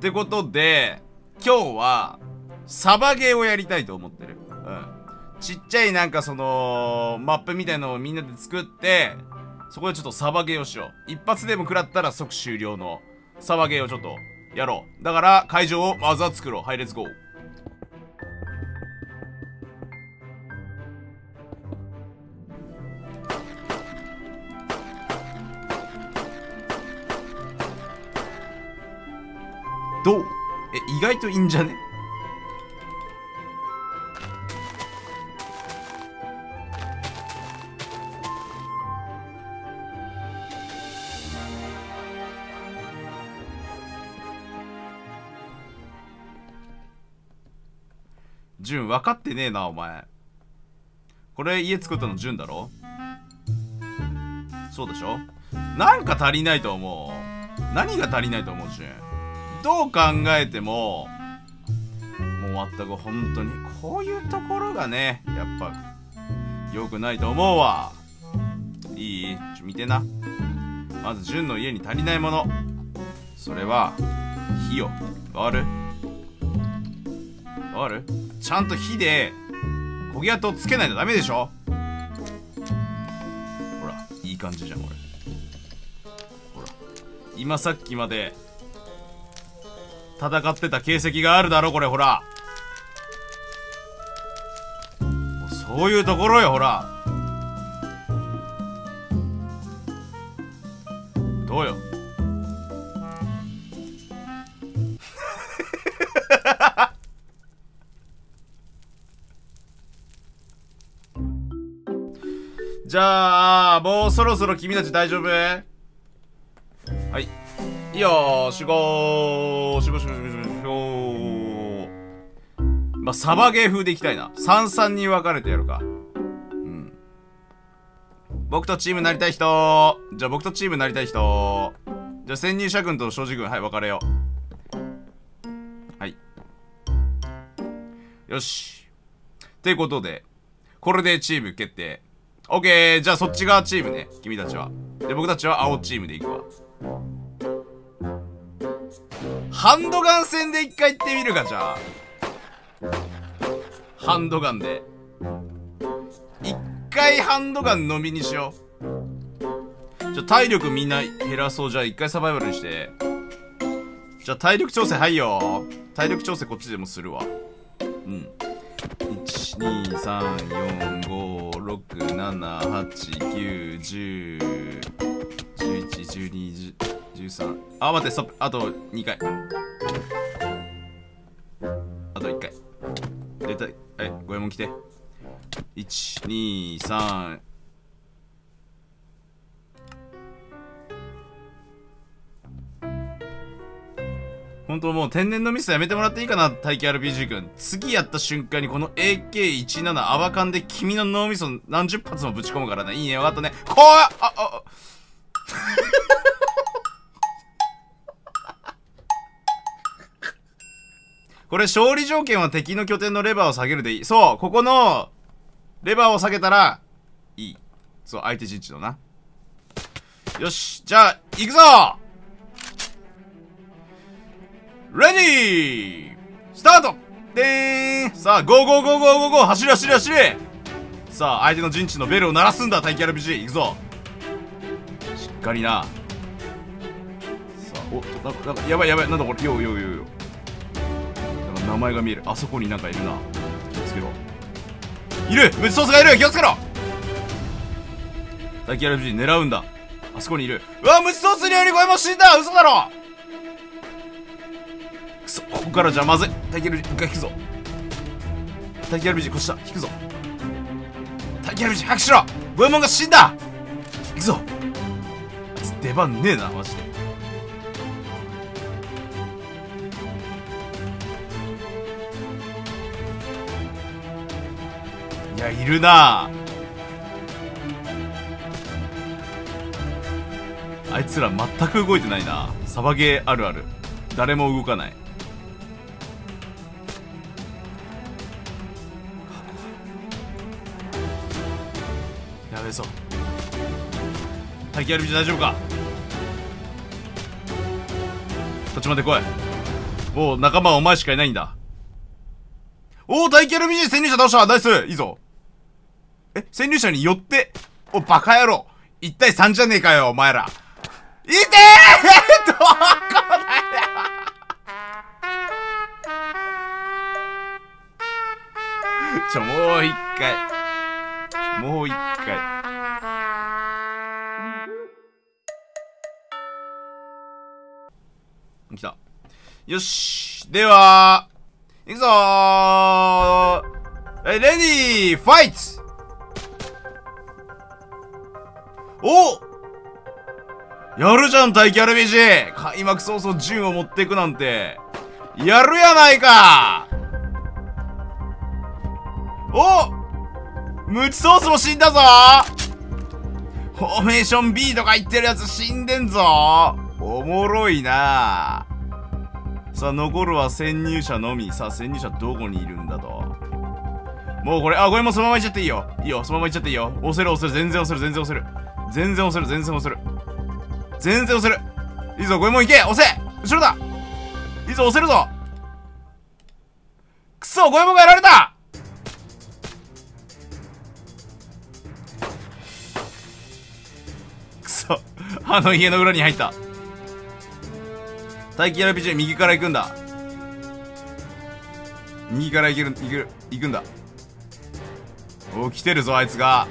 ってことで、今日は、サバゲーをやりたいと思ってる。ちっちゃいなんかその、マップみたいのをみんなで作って、そこでちょっとサバゲーをしよう。一発でも食らったら即終了のサバゲーをちょっとやろう。だから、会場をまずは作ろう。はい、レッツゴー。どう？意外といいんじゃね？ジュン、分かってねえな、お前。これ家作ったのジュンだろ？そうでしょ？なんか足りないと思う。何が足りないと思う、ジュン。どう考えても、もう全く本当に、こういうところがね、やっぱ、良くないと思うわ。いい？見てな。まず、ジュンの家に足りないもの。それは、火よ。わかる？わかる？ちゃんと火で、焦げ跡をつけないとダメでしょ？ほら、いい感じじゃん、これ。ほら、今さっきまで、戦ってた形跡があるだろ、これ、ほら。もうそういうところよ、ほら。どうよ。じゃあ、もうそろそろ君たち大丈夫？はい。いいよー、集合。まあ、サバゲー風でいきたいな。3-3に分かれてやるか。うん。僕とチームなりたい人。じゃあ僕とチームなりたい人。じゃあ潜入者軍と所持軍、はい、分かれよう。はい。よし。ってことで、これでチーム決定。オッケー、じゃあそっち側チームね、君たちは。で、僕たちは青チームで行くわ。ハンドガン戦で一回行ってみるか、じゃあ。ハンドガンで。一回ハンドガン飲みにしよう。じゃあ体力みんな減らそう。じゃあ一回サバイバルにして。じゃあ体力調整はいよ。体力調整こっちでもするわ。うん。1,2,3,4,5,6,7,8,9,10,11,12,13あ、待って、ストップ。あと2回。あと1回。出たい。はい、五右衛門来て。1、2、3。本当もう天然のミスやめてもらっていいかな、大気 RPG 君。次やった瞬間にこの AK17 アバカンで君の脳みそ何十発もぶち込むからね。いいね、わかったね。こうこれ勝利条件は敵の拠点のレバーを下げるでいい。そう、ここのレバーを下げたらいい。そう、相手陣地のな。よし、じゃあ行くぞ。レディースタートでーん。さあ、ゴーゴーゴーゴーゴーゴー、走れ走れ走れ。さあ、相手の陣地のベルを鳴らすんだ、大気 RPG。行くぞ。しっかりな。さあ、なんか、やばいやばい、なんだこれ、よ。なんか名前が見える。あそこになんかいるな。気をつけろ。いる！無事ソースがいる！気をつけろ！大気 RPG 狙うんだ。あそこにいる。うわ、無事ソースにより声も死んだ！嘘だろ！くそ、ここからじゃまずい。大気 RPG 一回引くぞ。大気 RPG こっちだ。引くぞ。大気 RPG 早くしろ！五右衛門が死んだ！行くぞ。あいつ出番ねえな、マジで。いや、いるなぁ。あいつら全く動いてないな。サバゲーあるある。誰も動かない。やべえぞ。大気 RPG 大丈夫か？こっちまで来い。 おう、仲間はお前しかいないんだ。おお、大キャラ BG 潜入者倒した。ナイス。いいぞ。潜入者に寄って。お、バカ野郎。1対3じゃねえかよ、お前ら。いてーどこだよもう一回。もう一回。来た。よし。では、いくぞー。レディー、ファイト。おやるじゃん、大キャラ BG。開幕早々順を持っていくなんて。やるやないか。おムチソースも死んだぞ。フォーメーション B とか言ってるやつ死んでんぞ。おもろいな。さあ、残るは潜入者のみ。さあ、潜入者どこにいるんだと。もうこれ、これもそのままいっちゃっていいよ。いいよ、そのままいっちゃっていいよ。押せる押せる、全然押せる、全然押せる。全然押せる、全然押せる。全然押せる。いいぞ、ゴエモンいけ押せ後ろだいいぞ、押せるぞくそ、ゴエモンがやられたくそ、あの家の裏に入った。待機 RPG 右から行くんだ。右から行くんだ。お、来てるぞ、あいつが。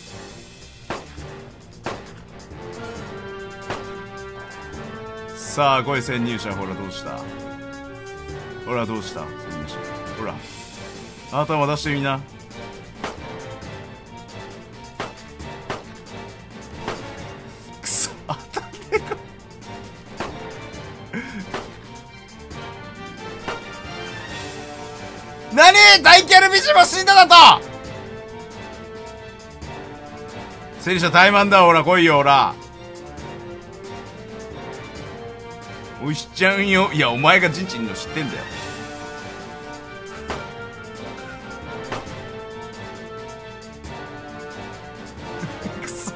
さあ、来い、潜入者。ほら、どうしたほら、どうした潜入者。ほら。頭出してみな。くそ、当たってるか。何大キャルビジも死んだだと戦車怠慢だ、ほら、来いよ、ほら。押しちゃうよ。いや、お前が陣地にいるの知ってんだよ。くそ。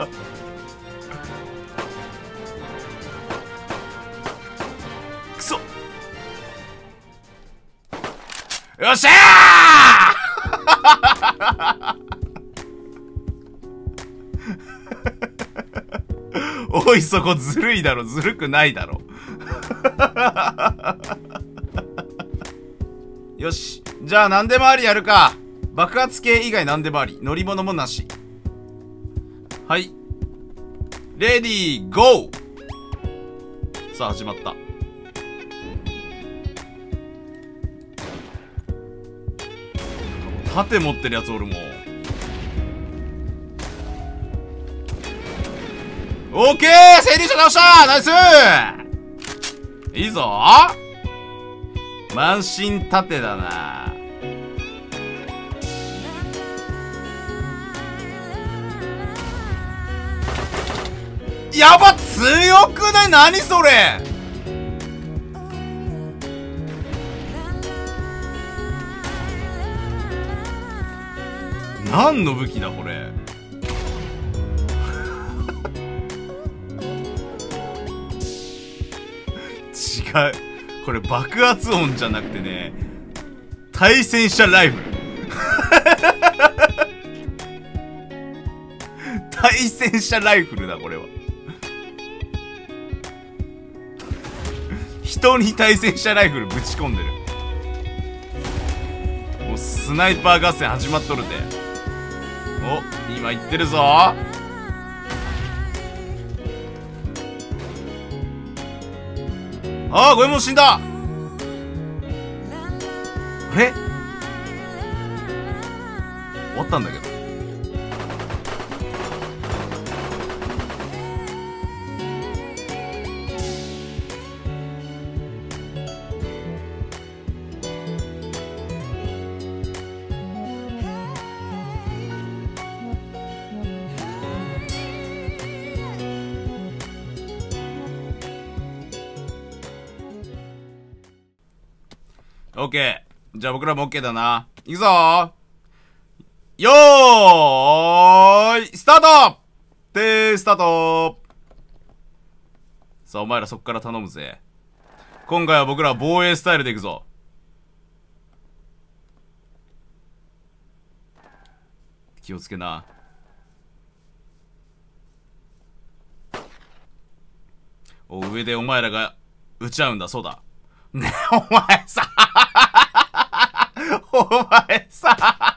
くそ。よっしゃーおい、そこずるいだろ。ずるくないだろ。よし。じゃあ何でもありやるか。爆発系以外何でもあり。乗り物もなし。はい。レディーゴー。さあ始まった。盾持ってるやつおるもん。オッケー潜入者倒したナイスいいぞ満身盾だな。やば強くない何それ何の武器だこれ違うこれ爆発音じゃなくてね対戦車ライフル対戦車ライフルだこれは人に対戦車ライフルぶち込んでるもうスナイパー合戦始まっとるでお今言ってるぞああ、ゴエモン死んだあれ終わったんだけど。オッケー。じゃあ僕らもオッケーだな。いくぞーよーいスタートスタートさあお前らそっから頼むぜ。 今回は僕らは防衛スタイルでいくぞ。気をつけな。上でお前らが撃ち合うんだ。そうだね。お前さお前さ